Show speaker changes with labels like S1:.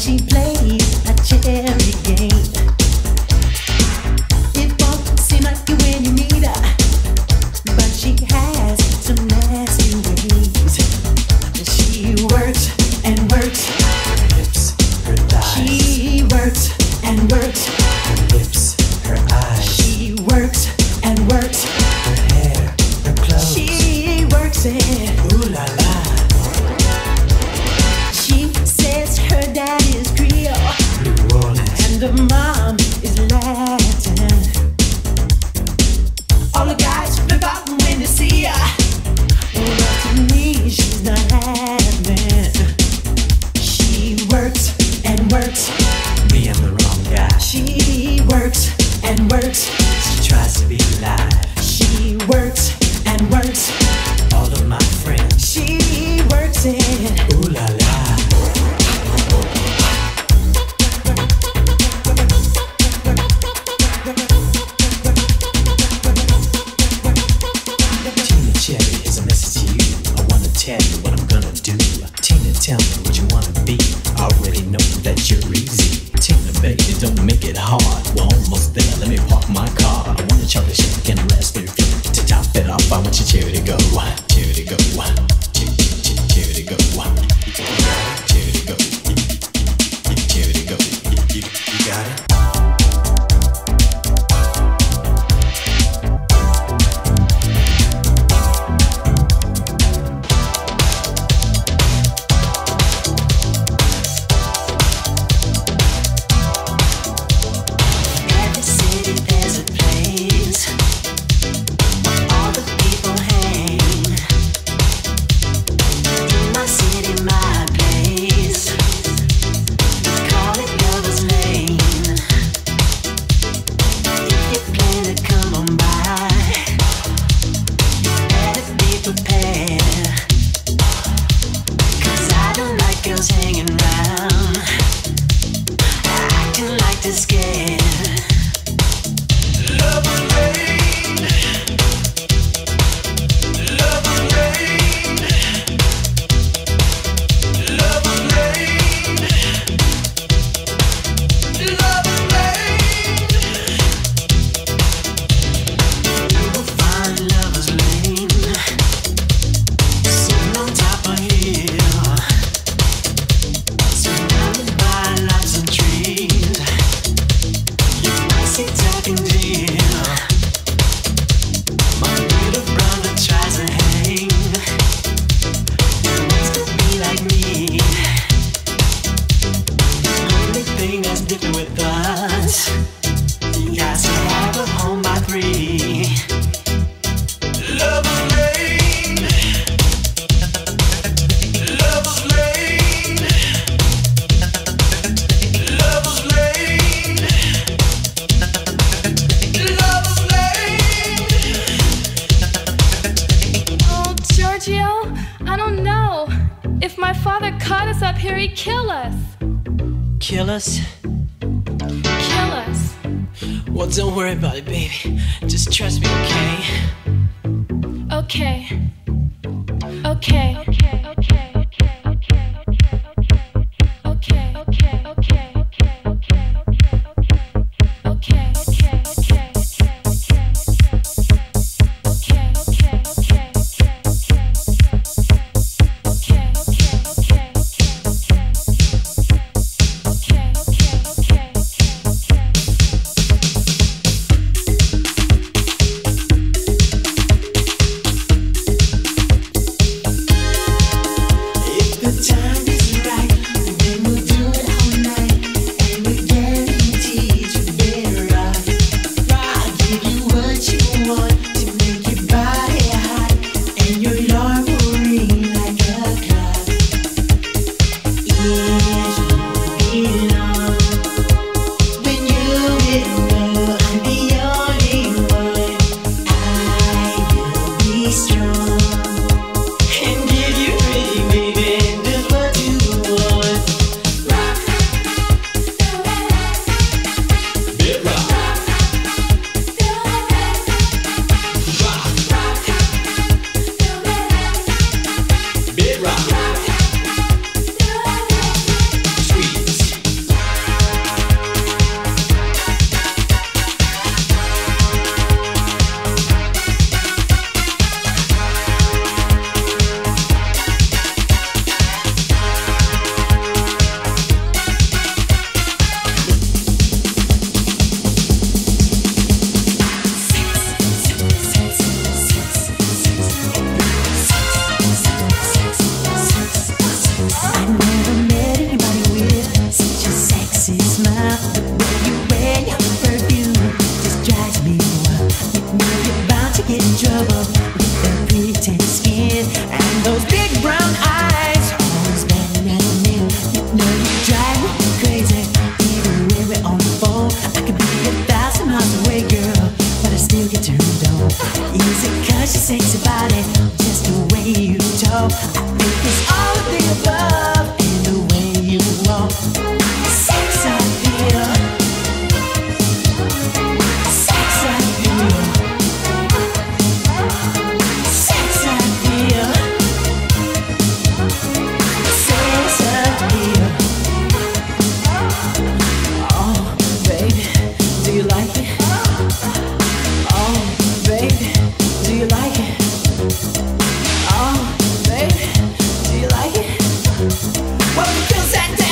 S1: she plays a cherry game. It won't seem like you when you need her, but she has some nasty ways. She works and works her hips, her thighs. She works and works her lips, her eyes. She works and works her hair, her clothes. She works it, ooh la la. She says her dad is Creole, New Orleans, and her mom is Latin. All the guys flip out when they see her, but to me she's not having. She works and works. Me, I'm the wrong guy. She works and works. She tries to be alive. She works and works. All of my friends. She works it. Ooh la la. Tina Cherry, here's a message to you. I wanna tell you what I'm gonna do. Tina, tell me what you wanna be. I already know that you're easy. Tina, baby, don't make it hard. We're almost there, let me park my car. I want a chocolate shake and a raspberry fruit. To top it off, I want your cherry to go. Cherry to go. Cherry to go. Cherry to go. Cherry to go. You got it?
S2: Kill us?
S3: Kill us.
S2: Well, don't worry about it, baby. Just trust me, okay?
S3: Okay. Okay. Okay. Okay.
S2: Hope it feels that